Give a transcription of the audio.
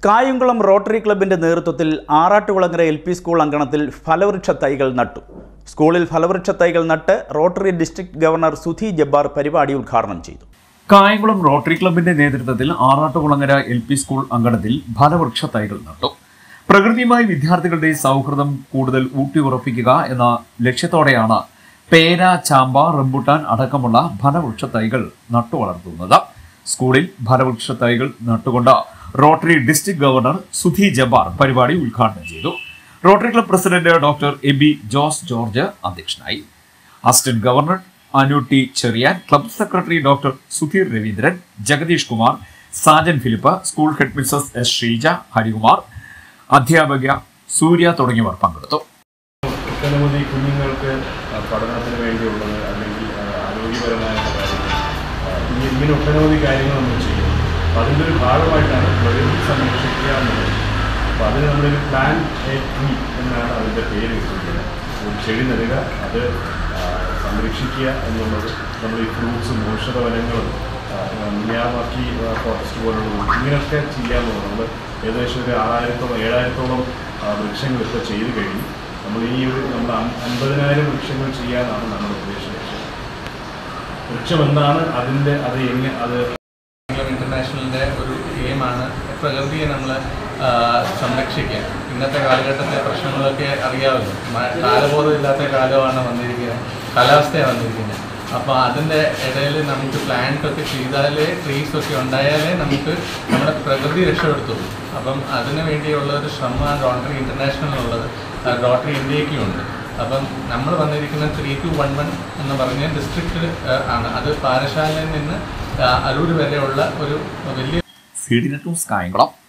Kayamkulam rotary ക്ലബിന്റെ നേതൃത്വത്തിൽ Arattukulangara LP school അങ്കണത്തിൽ ഫലവൃക്ഷ തൈകൾ നട്ടു. സ്കൂളിൽ ഫലവൃക്ഷ തൈകൾ നട്ട് Rotary district governor Sudhi Jabbar പരിപാടി ഉദ്ഘാടനം ചെയ്തു. കായംകുളം റോട്ടറി ക്ലബിന്റെ നേതൃത്വത്തിൽ ആറാട്ടുകുളങ്ങര LP സ്കൂൾ അങ്കണത്തിൽ ഫലവൃക്ഷ തൈകൾ നട്ടു. പ്രകൃതിയുമായി വിദ്യാർത്ഥികളുടെ സൗഹൃദം കൂടുതൽ ഊട്ടിയുറപ്പിക്കുക എന്ന ലക്ഷ്യത്തോടെയാണ് പേര, ചാമ്പ, റംബുട്ടാൻ അടക്കമുള്ള ഫലവൃക്ഷ തൈകൾ നട്ടുവളർത്തുന്നത്. സ്കൂളിൽ ഫലവൃക്ഷ തൈകൾ നട്ടുകൊണ്ട് Rotary district governor Sudhi Jabbar പരിപാടി ഉദ്ഘാടനം ചെയ്തു. Rotary club president doctor Aby Jose George അധ്യക്ഷനായി. Assistant governor Anu T. Cherian, club secretary doctor Sudheer Raveendran, Jagadeesh Kumar, Sajan Philip, school head mrs S. Sheeja, Harikumar, അധ്യാപക സൂര്യ തുടങ്ങിയവർ പങ്കെടുത്തു. ഒട്ടനവധി കുഞ്ഞുങ്ങൾക്ക് പഠനത്തിന് വേണ്ടിയുള്ളത് അല്ലെങ്കിൽ ആരോഗ്യപരമായ ഇങ്ങനെ ഒട്ടനവധി കാര്യങ്ങൾ നമ്മൾ ചെയ്യും. അപ്പോൾ അതിൻ്റെ ഒരു ഭാഗമായിട്ടാണ് പ്രകൃതി സംരക്ഷിക്കുക എന്നുള്ളത്. അപ്പോൾ അതിന് നമ്മളൊരു പ്ലാൻ എ ട്രീ എന്നാണ് അതിൻ്റെ പേര് വെച്ചിട്ടുള്ളത്. ഒരു ചെടി നടുക, അത് സംരക്ഷിക്കുക എന്നുള്ളത്. നമ്മൾ ഈ ഫ്രൂട്ട്സും ഔഷധവനങ്ങളും മിയാവാക്കി ഫോറസ്റ്റ് പോലുള്ള ഇങ്ങനെയൊക്കെ ചെയ്യാമെന്നുള്ളത്. നമ്മൾ ഏകദേശം ഒരു 6000-7000 വൃക്ഷങ്ങളിപ്പോൾ ചെയ്ത് കഴിഞ്ഞു. നമ്മൾ നമ്മൾ 50,000 വൃക്ഷങ്ങൾ ചെയ്യാനാണ് നമ്മുടെ ഉദ്ദേശം. വൃക്ഷം എന്താണ്, അത് ഇന്റർനാഷണലിൻ്റെ ഒരു എയിമാണ് പ്രകൃതിയെ നമ്മൾ സംരക്ഷിക്കുക. ഇന്നത്തെ കാലഘട്ടത്തെ പ്രശ്നങ്ങളൊക്കെ അറിയാമല്ലോ. കാലബോധമില്ലാത്ത കാലമാണ് വന്നിരിക്കുന്നത്, കാലാവസ്ഥയാണ് വന്നിരിക്കുന്നത്. അപ്പോൾ അതിൻ്റെ ഇടയിൽ നമുക്ക് പ്ലാന്റ് ഒക്കെ ചെയ്താലേ, ട്രീസൊക്കെ ഉണ്ടായാലേ നമുക്ക് നമ്മുടെ പ്രകൃതി രക്ഷപ്പെടുത്തുള്ളൂ. അപ്പം അതിനു വേണ്ടിയുള്ള ഒരു ശ്രമമാണ് റോട്ടറി ഇൻ്റർനാഷണലിനുള്ളത്, റോട്ടറി ഇന്ത്യയ്ക്കുമുണ്ട്. അപ്പം നമ്മൾ വന്നിരിക്കുന്ന 3211 എന്ന് പറഞ്ഞ ഡിസ്ട്രിക്റ്റ് ആണ്. അത് പാറശാലയിൽ നിന്ന് അരൂർ വരെയുള്ള ഒരു വലിയ CD ന്യൂസ് കായംകുളം.